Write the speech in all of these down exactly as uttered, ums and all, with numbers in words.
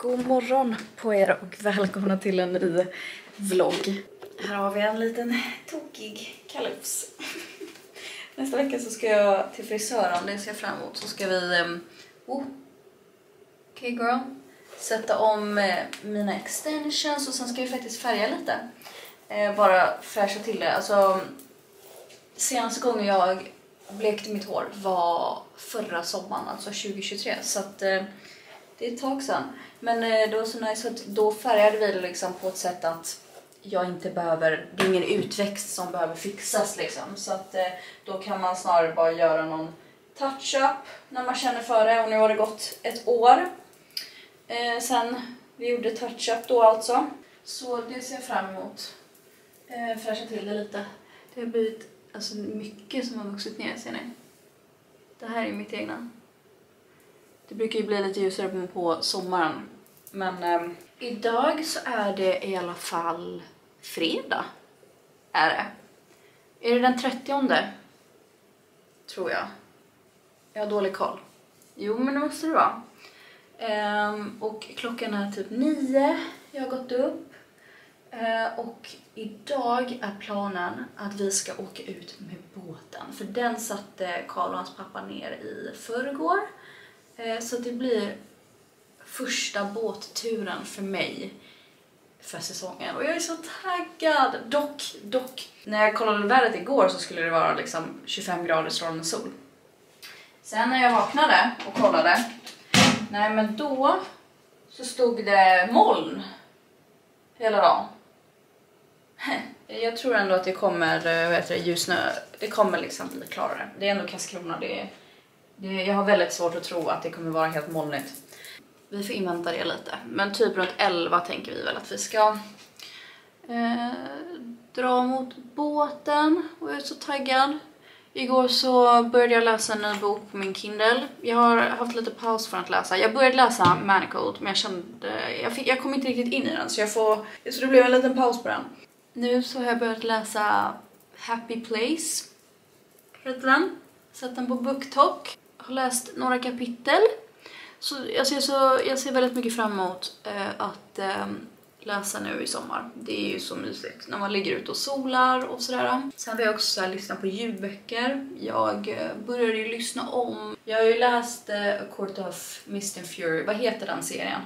God morgon på er och välkomna till en ny vlogg. Här har vi en liten tokig kalufs. Nästa vecka så ska jag till frisören, det ser jag fram emot. Så ska vi, um, oh, okay girl, sätta om uh, mina extensions och sen ska vi faktiskt färga lite. Uh, bara fräscha till det. Alltså, senaste gången jag blekte mitt hår var förra sommaren, alltså tjugo tjugotre. Så att uh, det är ett tag sedan. Men uh, det var så nice att då färgade vi det liksom på ett sätt att jag inte behöver, det är ingen utväxt som behöver fixas liksom. Så att eh, då kan man snarare bara göra någon touch-up när man känner för det. Och nu har det gått ett år eh, sen vi gjorde touch-up då alltså. Så det ser jag fram emot. Eh, fräscha till det lite. Det har blivit alltså, mycket som har vuxit ner, ser ni. Det här är mitt egna. Det brukar ju bli lite ljusare på sommaren. Men eh, idag så är det i alla fall fredag. Är det? Är det den trettionde? Tror jag. Jag har dålig koll. Jo, men det måste det vara. Um, och klockan är typ nio. Jag har gått upp. Uh, och idag är planen att vi ska åka ut med båten. För den satte Karl och hans pappa ner i förrgår. Uh, så det blir första båtturen för mig för säsongen. Och jag är så taggad. Dock, dock. När jag kollade vädret igår så skulle det vara liksom tjugofem grader strålande sol. Sen när jag vaknade och kollade. Nej, men då så stod det moln hela dagen. Jag tror ändå att det kommer, vad heter det, ljusnö. Det kommer liksom bli klarare. Det är ändå Karlskrona. Det är, det är, jag har väldigt svårt att tro att det kommer vara helt molnigt. Vi får invänta det lite. Men typ runt elva tänker vi väl att vi ska eh, dra mot båten. Och jag är så taggad. Igår så började jag läsa en ny bok på min Kindle. Jag har haft lite paus från att läsa. Jag började läsa Manacled, men jag kände... Jag, fick, jag kom inte riktigt in i den, så jag får... Så det blev en liten paus på den. Nu så har jag börjat läsa Happy Place. Heter den. Satt den på BookTok. Har läst några kapitel. Så jag ser, så jag ser väldigt mycket fram emot eh, att eh, läsa nu i sommar. Det är ju så mysigt när man ligger ute och solar och sådär. Sen vill jag också så här, lyssna på ljudböcker. Jag eh, började ju lyssna om. Jag har ju läst eh, A Court of Mist and Fury. Vad heter den serien?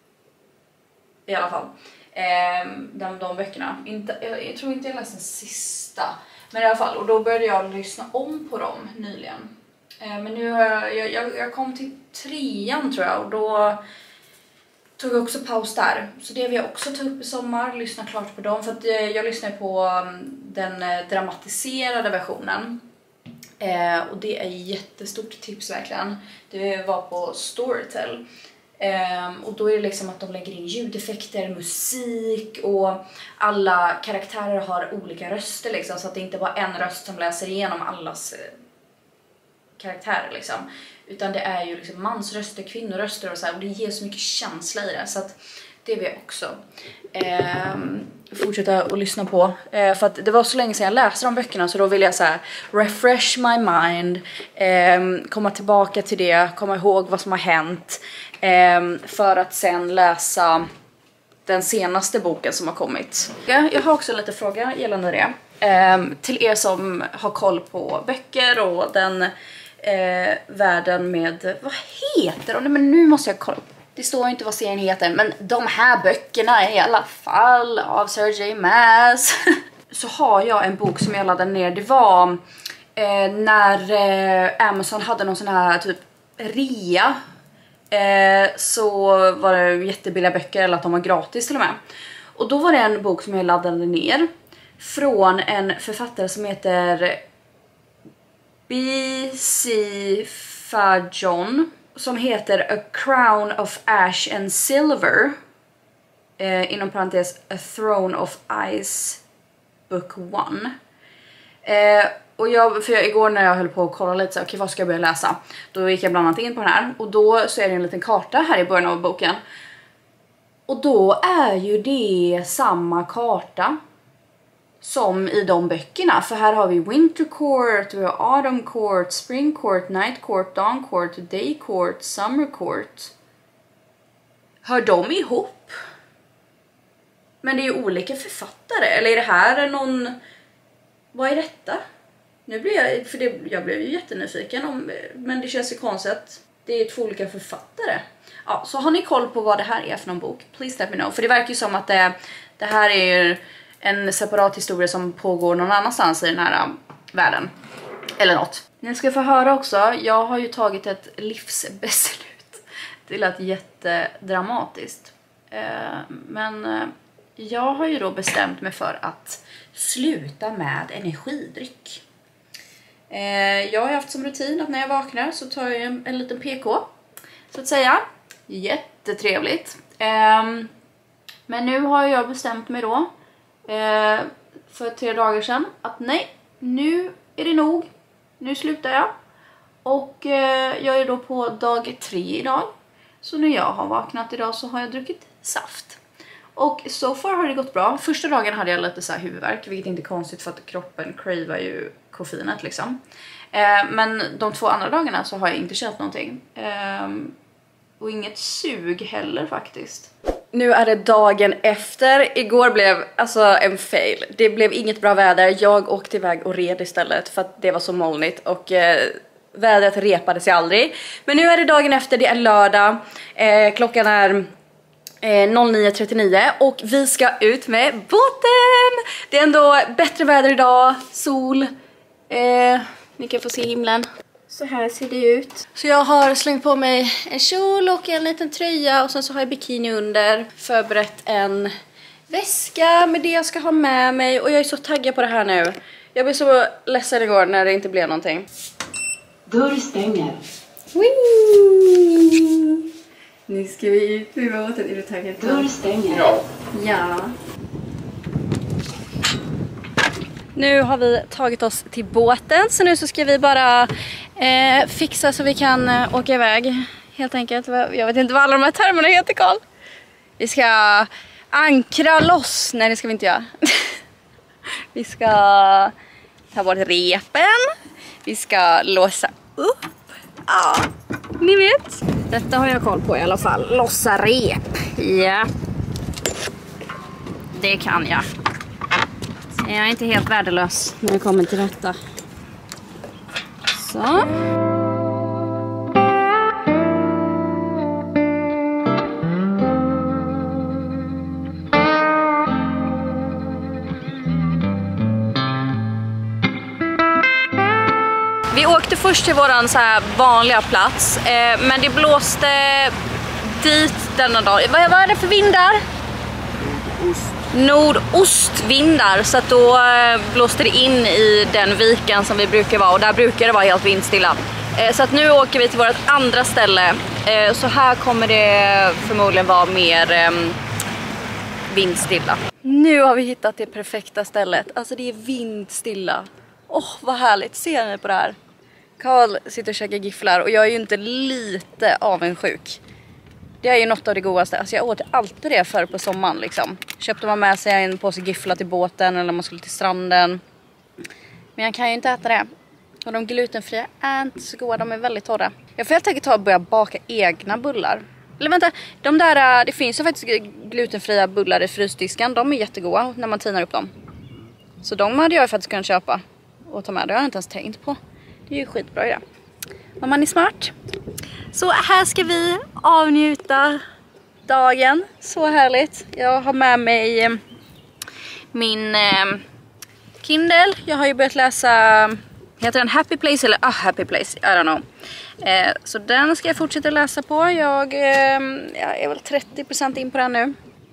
I alla fall. Eh, de, de böckerna. Inte, jag, jag tror inte jag läste den sista. Men i alla fall. Och då började jag lyssna om på dem nyligen. Men nu har jag, jag, jag kom till trean tror jag och då tog jag också paus där. Så det vill jag också ta upp i sommar, lyssna klart på dem. För att jag lyssnar på den dramatiserade versionen. Eh, och det är jättestort tips verkligen. Det var på Storytel. Eh, och då är det liksom att de lägger in ljudeffekter, musik och alla karaktärer har olika röster liksom. Så att det inte bara en röst som läser igenom allas karaktärer liksom, utan det är ju liksom mansröster, kvinnoröster och så här, och det ger så mycket känsla i det, så att det vill jag också eh, fortsätta att lyssna på, eh, för att det var så länge sedan jag läste de böckerna, så då vill jag så här refresh my mind, eh, komma tillbaka till det, komma ihåg vad som har hänt, eh, för att sen läsa den senaste boken som har kommit. Jag har också lite frågor gällande det. Eh, till er som har koll på böcker och den eh, världen med, vad heter de? Men nu måste jag kolla. Det står inte vad serien heter, men de här böckerna i alla fall av Sarah J Maas. Så har jag en bok som jag laddade ner. Det var eh, när eh, Amazon hade någon sån här typ rea. Eh, så var det jättebilliga böcker, eller att de var gratis till och med. Och då var det en bok som jag laddade ner från en författare som heter B C Fajon, som heter A Crown of Ash and Silver, eh, inom parentes A Throne of Ice Book one. Eh, och jag, för jag, igår när jag höll på att kolla lite så, okej, vad ska jag börja läsa? Då gick jag bland annat in på den här, och då så är det en liten karta här i början av boken. Och då är ju det samma karta som i de böckerna. För här har vi Winter Court, vi har Autumn Court, Spring Court, Night Court, Dawn Court, Day Court, Summer Court. Hör de ihop? Men det är ju olika författare. Eller är det här någon... Vad är detta? Nu blir jag... För det, jag blev ju jättenyfiken om... Men det känns ju konstigt att det är två olika författare. Ja, så har ni koll på vad det här är för någon bok? Please let me know. För det verkar ju som att det, det här är en separat historia som pågår någon annanstans i den här um, världen. Eller något. Ni ska få höra också. Jag har ju tagit ett livsbeslut. Det lät jättedramatiskt. Eh, men eh, jag har ju då bestämt mig för att sluta med energidryck. Eh, jag har haft som rutin att när jag vaknar så tar jag en, en liten P K. Så att säga. Jättetrevligt. Eh, men nu har jag bestämt mig då. Eh, för tre dagar sedan. Att nej, nu är det nog. Nu slutar jag. Och eh, jag är då på dag tre idag. Så när jag har vaknat idag så har jag druckit saft. Och so far har det gått bra. Första dagen hade jag lite så här huvudvärk. Vilket inte är konstigt för att kroppen cravar ju koffeinet liksom. Eh, men de två andra dagarna så har jag inte känt någonting. Eh, och inget sug heller faktiskt. Nu är det dagen efter. Igår blev alltså en fail. Det blev inget bra väder. Jag åkte iväg och red istället för att det var så molnigt. Och eh, vädret repade sig aldrig. Men nu är det dagen efter. Det är lördag. Eh, klockan är eh, nio trettionio. Och vi ska ut med båten. Det är ändå bättre väder idag. Sol. Eh, ni kan få se himlen. Så här ser det ut. Så jag har slängt på mig en kjol och en liten tröja. Och sen så har jag bikini under. Förberett en väska med det jag ska ha med mig. Och jag är så taggad på det här nu. Jag blev så ledsen igår när det inte blev någonting. Dörr stänger. Wee! Nu ska vi ut med båten. Är du taggad? Dörr stänger. Ja. Ja. Nu har vi tagit oss till båten. Så nu så ska vi bara eh, fixa så vi kan eh, åka iväg. Helt enkelt. Jag vet inte vad alla de här termerna heter, Karl. Vi ska ankra loss. Nej, det ska vi inte göra. Vi ska ta bort repen. Vi ska låsa upp. Ja, ni vet. Detta har jag koll på i alla fall. Lossa rep. Ja. Det kan jag. Jag är inte helt värdelös när det kommer till detta. Så. Vi åkte först till våran så här vanliga plats. Eh, men det blåste dit denna dag. Vad, vad är det för vindar? Nordostvindar, så att då blåste det in i den viken som vi brukar vara, och där brukar det vara helt vindstilla. Så att nu åker vi till vårt andra ställe, så här kommer det förmodligen vara mer vindstilla. Nu har vi hittat det perfekta stället, alltså det är vindstilla. Åh, oh, vad härligt, ser ni på det här? Karl sitter och käkar gifflar och jag är ju inte lite avundsjuk. Det är ju något av det godaste. Alltså jag åt alltid det förr på sommaren liksom. Köpte man med sig en påse gifflar till båten eller man skulle till stranden. Men jag kan ju inte äta det. Och de glutenfria är inte så goda, de är väldigt torra. Jag får helt enkelt ta och börja baka egna bullar. Eller vänta, de där, det finns ju faktiskt glutenfria bullar i frysdisken. De är jättegoda när man tinar upp dem. Så de hade jag faktiskt kunnat köpa och ta med. Det har jag inte ens tänkt på. Det är ju skitbra idé. Om man är smart. Så här ska vi avnjuta dagen. Så härligt. Jag har med mig min eh, Kindle. Jag har ju börjat läsa, heter den Happy Place eller ah, Happy Place? I don't know. Eh, så den ska jag fortsätta läsa på. Jag, eh, jag är väl trettio procent in på den nu.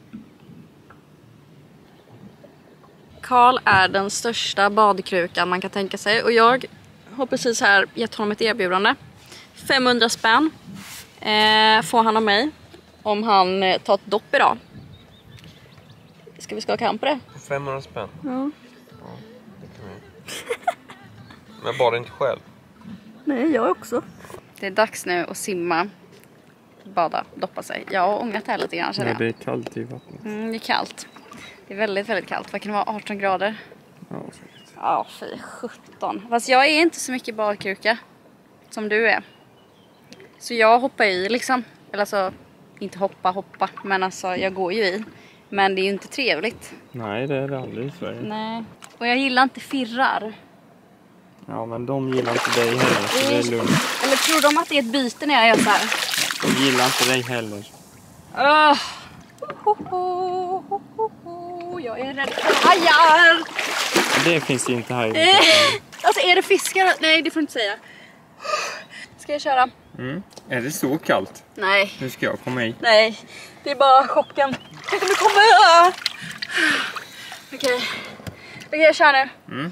Karl är den största badkrukan man kan tänka sig. Och jag har precis här gett honom ett erbjudande. femhundra spänn eh, får han av mig om han eh, tar ett dopp idag. Ska vi skaka hand på det? femhundra spänn? Ja. Ja, det kan vi. Men bara inte själv. Nej, jag också. Det är dags nu att simma, bada, doppa sig. Jag har ångat här lite grann. Nej, det är kallt i vattnet. Mm, det är kallt. Det är väldigt, väldigt kallt. Vad kan det vara? arton grader? Ja, säkert. Ja, fy sjutton. Fast jag är inte så mycket badkruka som du är. Så jag hoppar i liksom. Eller så inte hoppa, hoppa. Men alltså jag går ju i. Men det är ju inte trevligt. Nej, det är det aldrig i Sverige. Nej. Och jag gillar inte firrar. Ja, men de gillar inte dig heller, så det är lugnt. Eller tror de att det är ett byte när jag gör så här? De gillar inte dig heller. Uh. Oh, oh, oh, oh, oh. Jag är rädd för hajar. Det finns det inte här. Eh. Alltså är det fiskar? Nej, det får du inte säga. Ska jag köra? Mm. Är det så kallt? Nej. Nu ska jag komma hit. Nej, det är bara chocken. Tänk om du kommer. Okej. Okej, jag kör nu. Mm.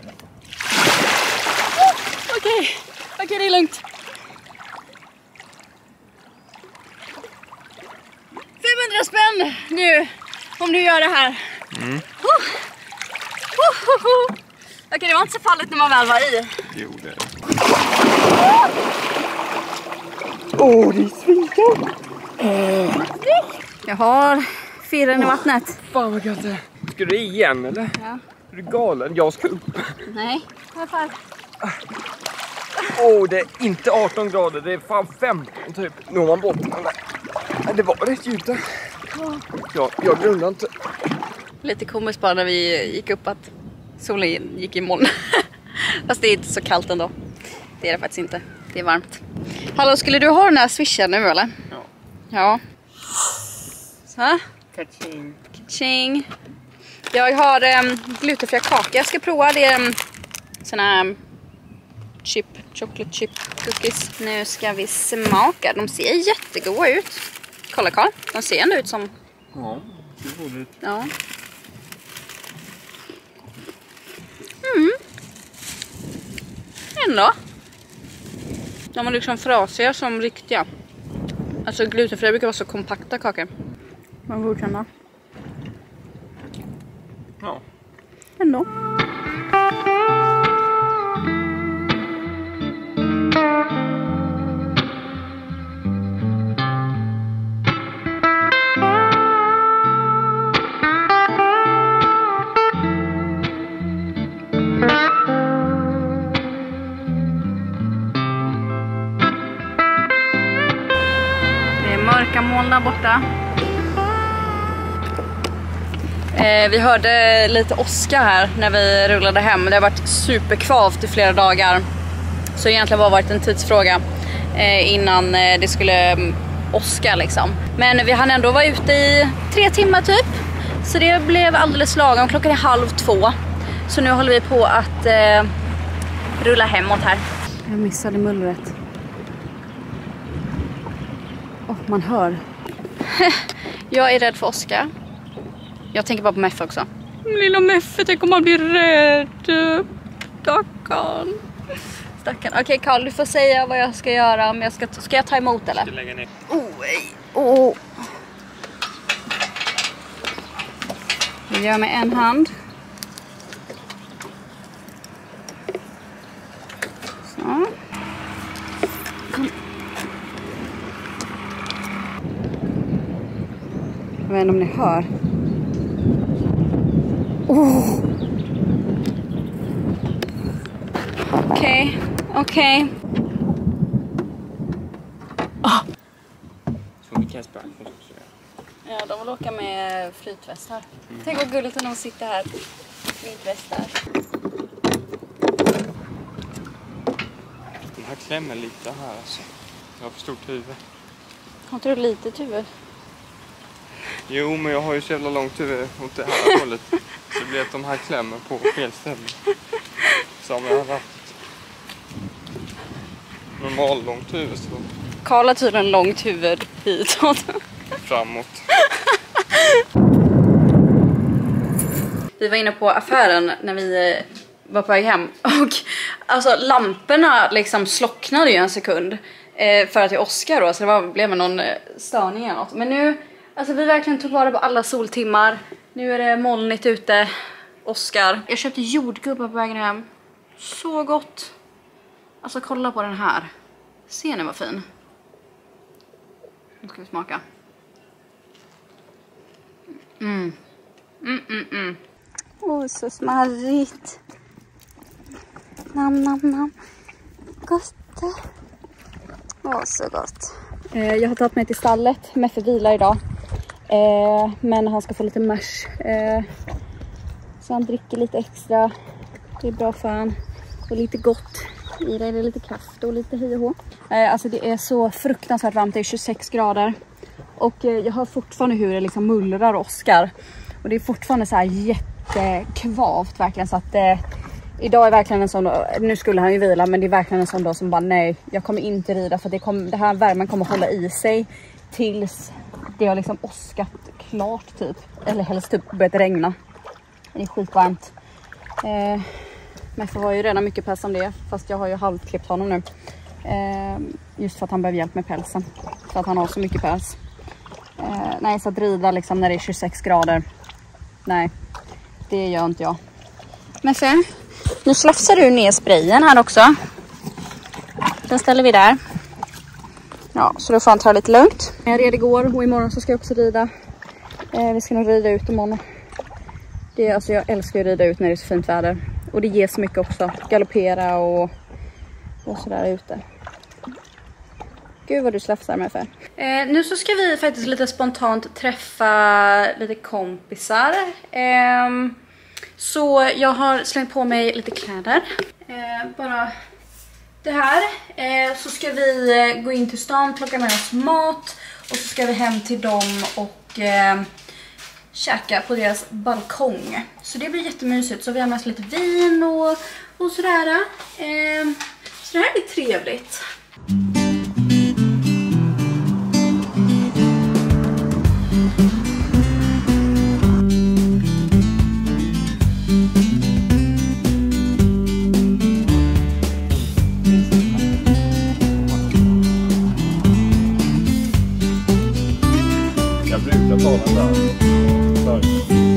Oh, Okej, okej, det är lugnt. femhundra spänn nu, om du gör det här. Mm. Oh. Oh, oh, oh. Okej, det var inte så farligt när man väl var i. Jo, det är det. Åh, oh, det är svinkallt. Jag har firren i vattnet. Fan vad gött det. Ska du igen eller? Ja. Är du galen? Jag ska upp. Nej, varför? Åh, oh, det är inte arton grader, det är fan femton typ. Nu har man botten där. Nej, det var rätt djupt där. Ja, jag grundar inte. Lite komiskt bara när vi gick upp att solen gick i moln. Fast det är inte så kallt ändå. Det är det faktiskt inte. Det är varmt. Hallå, skulle du ha den här swishen nu eller? Ja. Ja. Så. Kaching. Kaching. Jag har um, glutenfria kakor. Jag ska prova det. Um, såna här chip, chocolate chip cookies. Nu ska vi smaka. De ser jättegoda ut. Kolla Carl. De ser ändå ut som... Ja, det var det. Ja. Mm. Ändå. De är liksom frasiga som riktiga. Alltså glutenfria brukar vara så kompakta kakor. Man godkänna. Ja. Ändå. Mörka moln där borta. Eh, vi hörde lite åska här när vi rullade hem. Det har varit superkvavt i flera dagar. Så egentligen var det varit en tidsfråga eh, innan eh, det skulle um, åska liksom. Men vi hann ändå vara ute i tre timmar typ. Så det blev alldeles lagom. Klockan är halv två. Så nu håller vi på att eh, rulla hemåt här. Jag missade mullret. Oh, man hör. Jag är rädd för Oskar. Jag tänker bara på Meffe också. Lilla Meffe, tänk om man blir rädd. Stackarn. Stackarn. Okej, okay, Carl, du får säga vad jag ska göra. Men jag ska, ska jag ta emot eller? Jag lägga ner. Oh, oh. Jag gör med en hand. Så. Jag vet inte om ni hör. Oh. Okej, okej. Så vi kan spöka. Ja, de vill åka med flytväst här. Mm. Tänk vad gulligt att de sitter här. Flytväst där. Den här klämmer lite här alltså. Jag har för stort huvud. Har inte du litet huvud? Jo, men jag har ju så jävla långt huvud åt det här hållet. Så det blir att de här klämmer på fel ställe. Som jag har haft normal långt huvud så. Carl har tydligen långt huvud hitåt. Framåt. Vi var inne på affären när vi var på väg hem. Och alltså lamporna liksom slocknade ju en sekund. Eh, för att det är Oskar då. Så det var, blev någon störning eller något. Men nu, alltså vi verkligen tog vara på alla soltimmar. Nu är det molnigt ute. Oskar. Jag köpte jordgubbar på vägen hem. Så gott. Alltså kolla på den här. Ser ni vad fin? Nu ska vi smaka. Mm. Mm, mm, mm. Åh, oh, så smarrigt. Nam, nam, nam. Gott. Åh, oh, så gott. Eh, jag har tagit mig till stallet. Meffe vilar idag. Eh, men han ska få lite mars. Eh, så han dricker lite extra. Det är bra för han. Och lite gott. I det är det lite kaffe och lite hi och hå. Eh, alltså det är så fruktansvärt varmt. Det är tjugosex grader. Och eh, jag hör fortfarande hur det liksom mullrar och åskar. Och det är fortfarande så här jättekvavt verkligen. Så att eh, idag är verkligen en sån dag. Nu skulle han ju vila, men det är verkligen en sån dag som bara nej. Jag kommer inte rida för det, kom, det här värmen kommer hålla i sig. Tills det har liksom åskat klart typ. Eller helst typ börjat regna. Det är skitvarmt. Eh, men jag har ju redan mycket päls om det. Fast jag har ju halvklippt honom nu. Eh, just för att han behöver hjälp med pälsen. För att han har så mycket päls. Eh, nej, så att rida liksom när det är tjugosex grader. Nej, det gör inte jag. Men sen, nu slafsar du ner sprayen här också. Den ställer vi där. Ja, så då får han ta lite lugnt. Jag red igår och imorgon så ska jag också rida. Eh, vi ska nog rida ut imorgon. Det är, alltså jag älskar att rida ut när det är så fint väder. Och det ger så mycket också. Galoppera och, och sådär ute. Gud vad du slafsar med för. Eh, nu så ska vi faktiskt lite spontant träffa lite kompisar. Eh, så jag har slängt på mig lite kläder. Eh, bara det här. Eh, så ska vi gå in till stan, plocka med oss mat. Och så ska vi hem till dem och eh, käka på deras balkong. Så det blir jättemysigt. Så vi har med oss lite vin och, och sådär. Eh, så det här blir trevligt. Jag brukar ta den där.